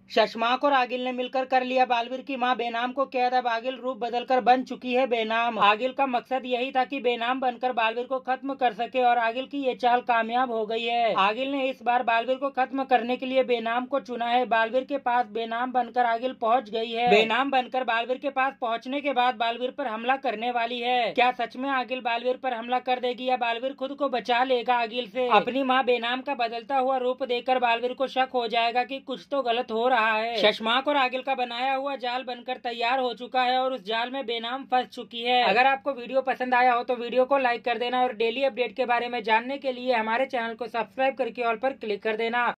शशमाक और आगिल ने मिलकर कर लिया बालवीर की मां बेनाम को कैद। अब आगिल रूप बदलकर बन चुकी है बेनाम। आगिल का मकसद यही था कि बेनाम बनकर बालवीर को खत्म कर सके और आगिल की ये चाल कामयाब हो गई है। आगिल ने इस बार बालवीर को खत्म करने के लिए बेनाम को चुना है। बालवीर के पास बेनाम बनकर आगिल पहुंच गई है। बेनाम बनकर बालवीर के पास पहुंचने के बाद बालवीर पर हमला करने वाली है। क्या सच में आगिल बालवीर पर हमला कर देगी या बालवीर खुद को बचा लेगा आगिल से? अपनी माँ बेनाम का बदलता हुआ रूप देखकर बालवीर को शक हो जाएगा कि कुछ तो गलत हो रहा है। शशमाक और आगिल का बनाया हुआ जाल बनकर तैयार हो चुका है और उस जाल में बेनाम फंस चुकी है। अगर आपको वीडियो पसंद आया हो तो वीडियो को लाइक कर देना और डेली अपडेट के बारे में जानने के लिए हमारे चैनल को सब्सक्राइब करके ऑल पर क्लिक कर देना।